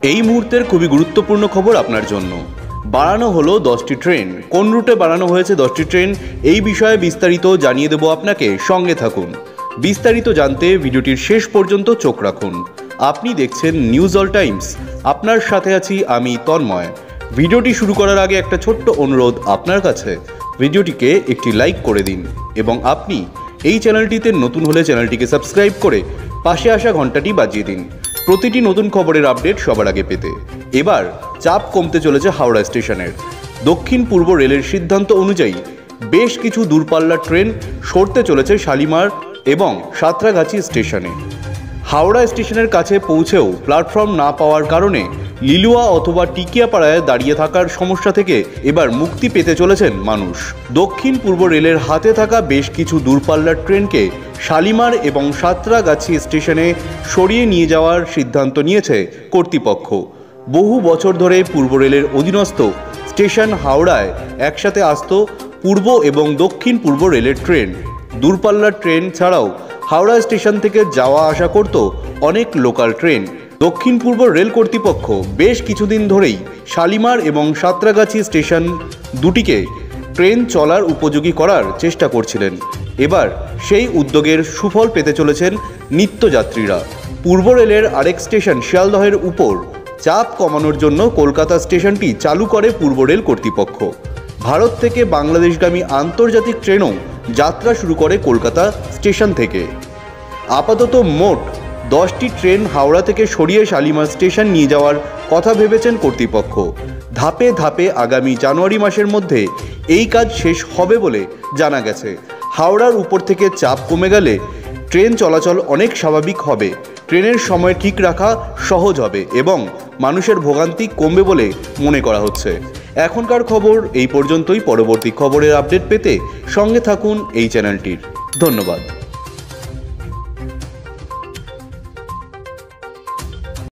এই মুহূর্তের খুবই গুরুত্বপূর্ণ খবর আপনার জন্য। বাড়ানো হলো 10টি ট্রেন। কোন রুটে বাড়ানো হয়েছে 10টি ট্রেন, এই বিষয়ে বিস্তারিত জানিয়ে দেব আপনাকে। সঙ্গে থাকুন। বিস্তারিত জানতে ভিডিওটির শেষ পর্যন্ত চোখ রাখুন। আপনি দেখছেন নিউজ অল টাইমস, আপনার সাথে আছি আমি তন্ময়। ভিডিওটি শুরু করার আগে একটা ছোট্ট অনুরোধ আপনার কাছে, ভিডিওটিকে একটি লাইক করে দিন এবং আপনি এই চ্যানেলটিতে নতুন হলে চ্যানেলটিকে সাবস্ক্রাইব করে পাশে আসা ঘন্টাটি বাজিয়ে দিন প্রতিটি নতুন খবরের আপডেট সবার আগে পেতে। এবার চাপ কমতে চলেছে হাওড়া স্টেশনের। দক্ষিণ পূর্ব রেলের সিদ্ধান্ত অনুযায়ী বেশ কিছু দূরপাল্লার ট্রেন সরতে চলেছে শালিমার এবং সাঁতরাগাছি স্টেশনে। হাওড়া স্টেশনের কাছে পৌঁছেও প্ল্যাটফর্ম না পাওয়ার কারণে লিলুয়া অথবা টিকিয়াপাড়ায় দাঁড়িয়ে থাকার সমস্যা থেকে এবার মুক্তি পেতে চলেছেন মানুষ। দক্ষিণ পূর্ব রেলের হাতে থাকা বেশ কিছু দূরপাল্লার ট্রেনকে শালিমার এবং সাঁতরাগাছি স্টেশনে সরিয়ে নিয়ে যাওয়ার সিদ্ধান্ত নিয়েছে কর্তৃপক্ষ। বহু বছর ধরে পূর্ব রেলের অধীনস্থ স্টেশন হাওড়ায় একসাথে আসত পূর্ব এবং দক্ষিণ পূর্ব রেলের ট্রেন। দূরপাল্লার ট্রেন ছাড়াও হাওড়া স্টেশন থেকে যাওয়া আসা করত অনেক লোকাল ট্রেন। দক্ষিণ পূর্ব রেল কর্তৃপক্ষ বেশ কিছুদিন ধরেই শালিমার এবং সাঁতরাগাছি স্টেশন দুটিকে ট্রেন চলার উপযোগী করার চেষ্টা করছিলেন। এবার সেই উদ্যোগের সুফল পেতে চলেছেন নিত্যযাত্রীরা। পূর্ব রেলের আরেক স্টেশন শিয়ালদহের উপর চাপ কমানোর জন্য কলকাতা স্টেশনটি চালু করে পূর্ব রেল কর্তৃপক্ষ। ভারত থেকে বাংলাদেশগামী আন্তর্জাতিক ট্রেনও যাত্রা শুরু করে কলকাতা স্টেশন থেকে। আপাতত মোট 10টি ট্রেন হাওড়া থেকে সরিয়ে শালিমার স্টেশন নিয়ে যাওয়ার কথা ভেবেছেন কর্তৃপক্ষ। ধাপে ধাপে আগামী জানুয়ারি মাসের মধ্যে এই কাজ শেষ হবে বলে জানা গেছে। হাওড়ার উপর থেকে চাপ কমে গেলে ট্রেন চলাচল অনেক স্বাভাবিক হবে, ট্রেনের সময় ঠিক রাখা সহজ হবে এবং মানুষের ভোগান্তি কমবে বলে মনে করা হচ্ছে। এখনকার খবর এই পর্যন্তই। পরবর্তী খবরের আপডেট পেতে সঙ্গে থাকুন এই চ্যানেলটির। ধন্যবাদ।